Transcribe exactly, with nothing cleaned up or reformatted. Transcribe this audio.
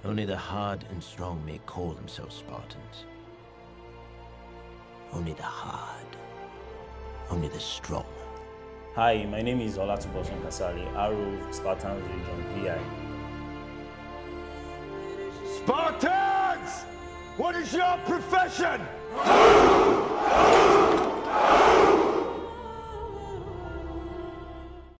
Only the hard and strong may call themselves Spartans. Only the hard. Only the strong. Hi, my name is Olatubosun Kasali, R O Spartans Region V I. Spartans! What is your profession?